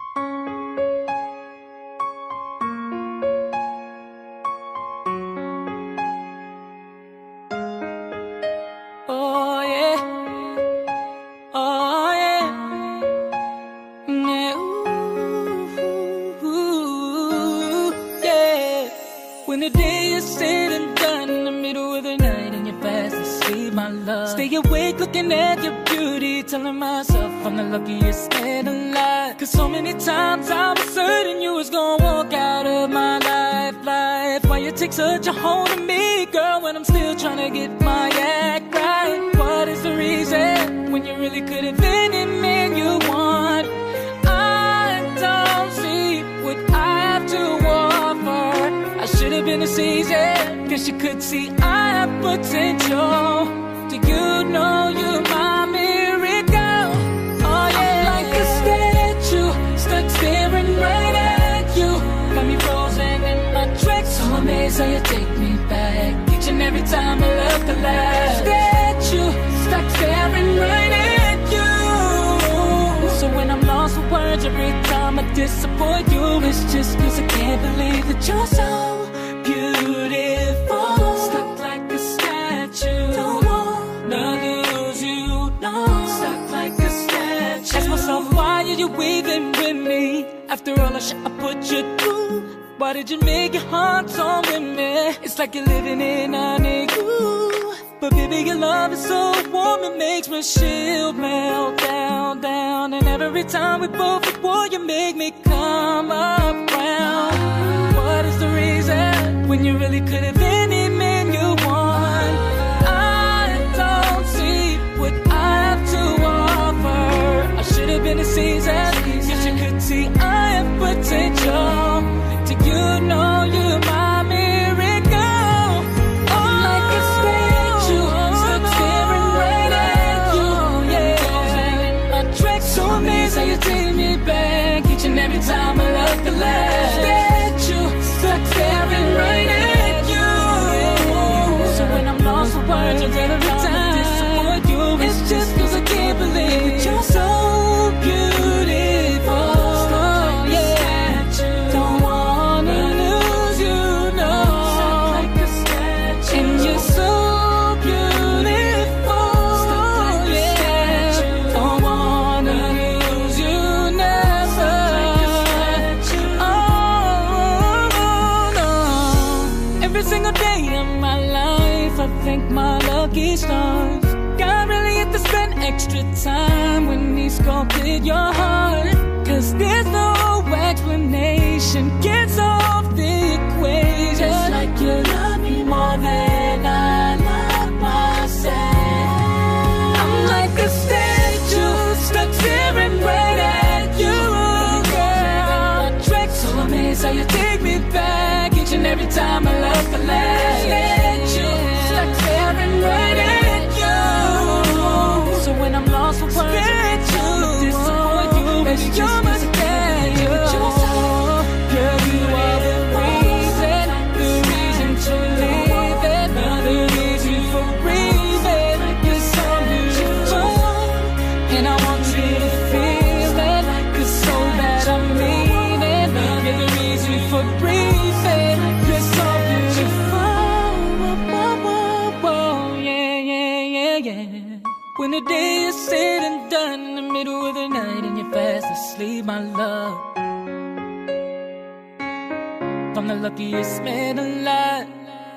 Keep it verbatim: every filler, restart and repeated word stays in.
Oh yeah, oh yeah, yeah, ooh, yeah. When the day is said and done, in the middle of the night and you're fast asleep, my love, stay awake looking at your beauty, telling myself I'm the luckiest man alive. Cause so many times I was certain you was gonna walk out of my life, life. Why you take such a hold of me, girl, when I'm still trying to get my act right? What is the reason when you really could have been any man you want? I don't see what I have to offer. I should have been a season, cause you could see I have potential. Do you know you're my miracle? Oh yeah, I'm like a statue, stuck staring right at you. Got me frozen in my tracks, so amazed how you take me back each and every time I look alive. Statue, stuck staring right at you. So when I'm lost for words every time I disappoint you, it's just cause I can't believe that you're so beautiful. Stuck like a statue, don't wanna lose you, no. Stuck like a statue. Ask myself, why are you even with me? After all the shit I put you through, why did you make your heart so with me? It's like you're living in a igloo. But baby, your love is so warm, it makes my shield melt down, down. And every time we both at war, you make me come around. What is the reason when you really could have been any man you want? I don't see what I have to offer. I should have been a season, cause you could see I have potential. Do you know you're my miracle? Oh, like a statue, stuck staring right at you. Yeah, frozen in my tracks, so amazed how you take me back each and every time I look alive. Statue, stuck staring right at you. So when I'm lost for words every time I disappoint you, it's just cause I can't believe that you're so beautiful. Thank my lucky stars. God really had to spend extra time when he sculpted your heart. Cause there's no explanation, gets off the equation. Just like you love me more than I love myself. I'm like a statue, stuck staring right at you, girl. Track so amazed how you take me back each and every time I look alive. Stuck staring right at you. So when I'm lost for words, I disappoint you. Baby, you're my statue. Girl, you are the reason, the reason to live it, the reason for breathing. You're so beautiful, and I want you to feel it, cause so bad I mean it. You're the reason for breathing. You're so beautiful. When the day is said and done, in the middle of the night and you're fast asleep, my love, I'm the luckiest man alive.